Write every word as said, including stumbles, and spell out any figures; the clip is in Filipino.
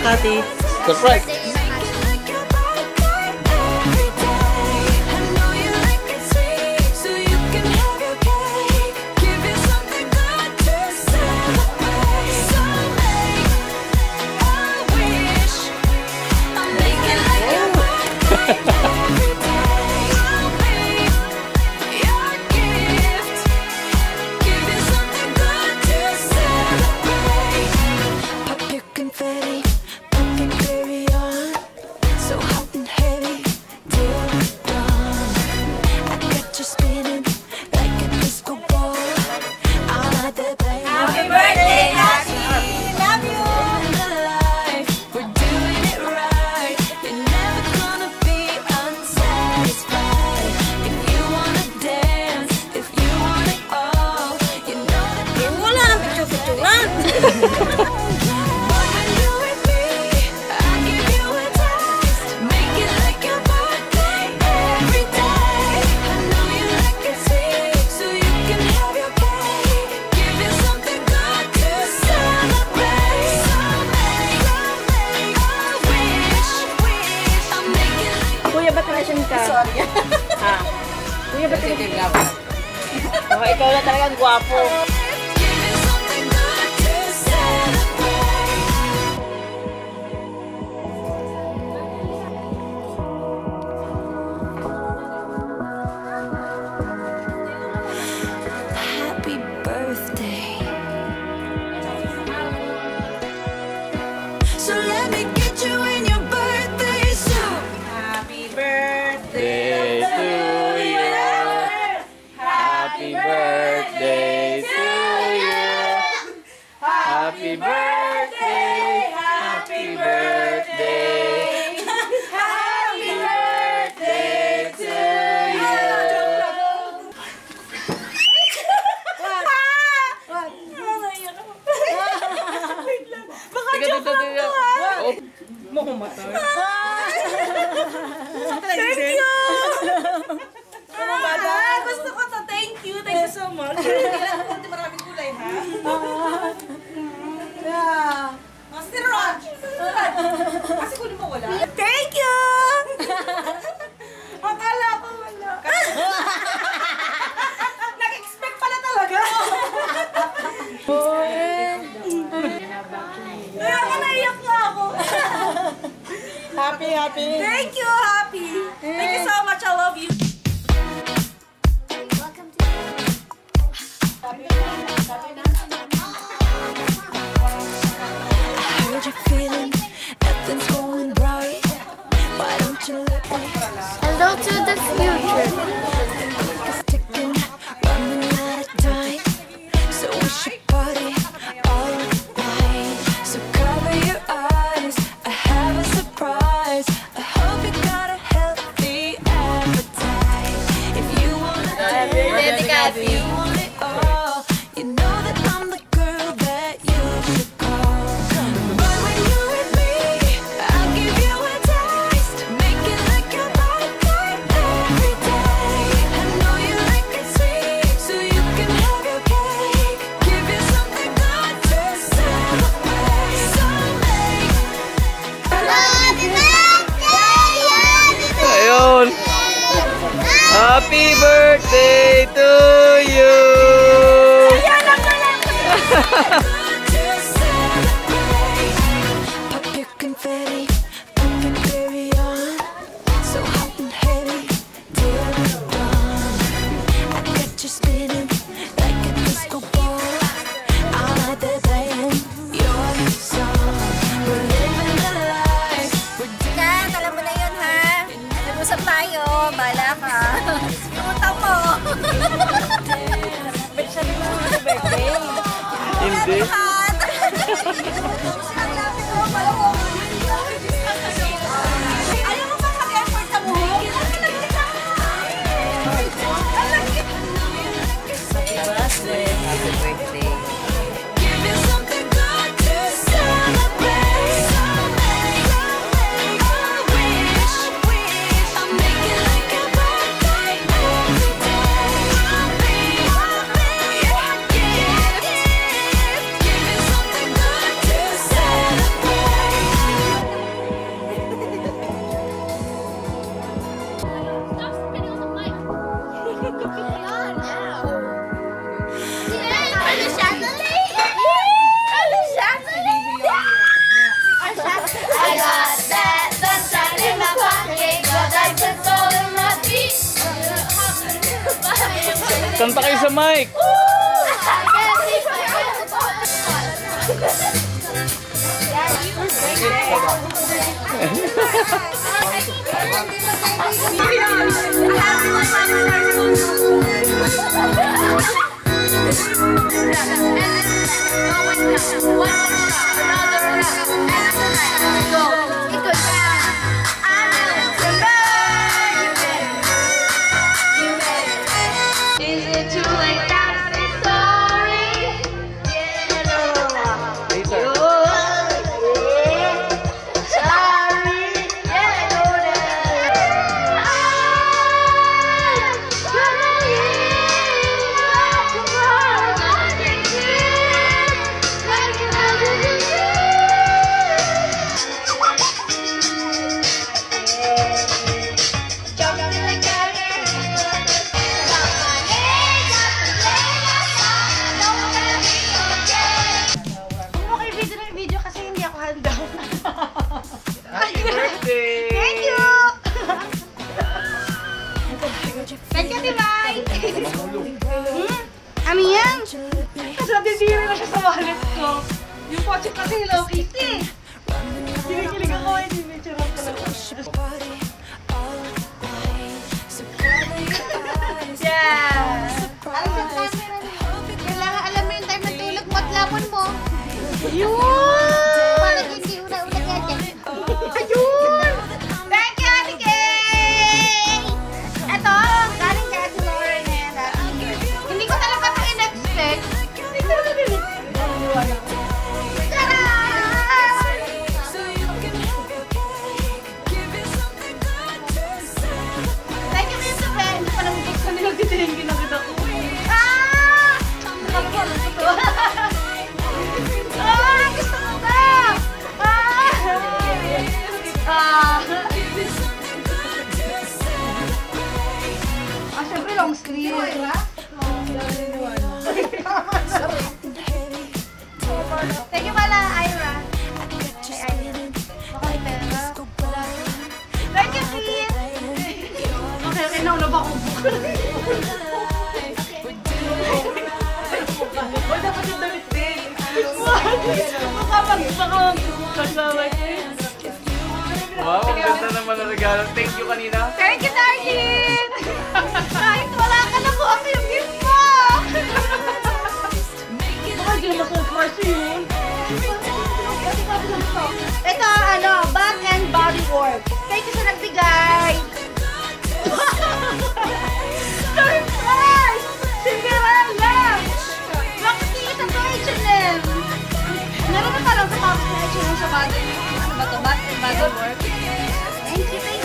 Makati. Surprise! Kuya, ba't nalasyon ka? Sorry. Ha? Kuya, ba't nalasyon ka? Oh, ikaw na talagang gwapo. Happy birthday. So let me get you in your birthday suit. Happy birthday to you. Happy birthday to you. Happy birthday. Happy birthday. Happy birthday to you. Baka joke lang to ha! Makumatay. Thank you! Ah, gusto ko to. Thank you. Thank you so much. Hindi maraming kulay ha? Yeah. Master Raj! Kasi kunin mo wala. Thank you! Akala ko wala. Nag-expect pala talaga. Kaya ka naiyak na ako. Happy, happy. Thank you, happy. Thank you so much. I love you. I heard you feeling nothing's going right. Why don't you let me? Hello to the future. It's ticking, running out of time. So we should party all night. So cover your eyes. I have a surprise. I hope you got a healthy appetite. If you wanna dance, if you want it all, you know that I'm the girl that you should call. But when you're with me, I'll give you a taste. Make it like your birthday every day. I know you like it sweet, so you can have your cake. Give you something good to celebrate. So make Happy birthday! Ayun! Happy birthday to you! to celebrate. Pop your confetti, put your berry on. So hot and heavy till the dawn. I got you spinning like a disco ball. I'm out there playing your song. We're living the life. We're Kat, alam mo na yun ha. Nag-usap tayo. Bala ka. Yung utang mo. Ba't sabi mo happy birthday? Hindi. Ayaw mo bang mag-effort sa buhok? give you something good to celebrate. So make, make a wish, wish. I'll make it like your birthday every day. I'll be, I'll be your gift. Give Kanta kayo sa mic. Happy birthday! Thank you! Thank you, Divay! Hmm? Ano yan? Kasi natitiri na siya sa wallet ko. Yung poche kasi Hello Kitty. Kinikilig ako eh, hindi may charot talaga. Yeah! Alam yung camera mo. Kailangan alam mo yung time na tulog mo at lapon mo. Yun! Parang hindi una-una yan dyan. Ayun! Thank you, Ate Kay! Ito, galing kay Ate Lauren and Ate Kay. Hindi ko talaga ito in-expect. Hindi ko talaga in-expect. Thank you, Mister Ben. Hindi pa naman gusto nila titingin ginagad ako. Ah! Nakapala ko to. Ah! Gusto mo ba? Ah! Ah! Ah, syempre long sleeve. Thank you pala, Ira. Ay, Ira. Okay, pera. Thank you, Keith. Okay, okay, nauna ba ako? O, dapat yung damit din. Baka mag-baka mag-kasama eh. Wow, ang ganda naman ang regalo. Thank you kanina. Thank you, Darlene! Kahit wala ka na po ang yung gift mo! Baka di naman surprise yun. Ito, ano, Bath and Body Works. Thank you sa nagbigay! Surprise! Cinderella! Bakit di ito to H and M? Meron na parang sa box na H and M sa body. Ano ba to? Bath and Body Works? Thank you, thank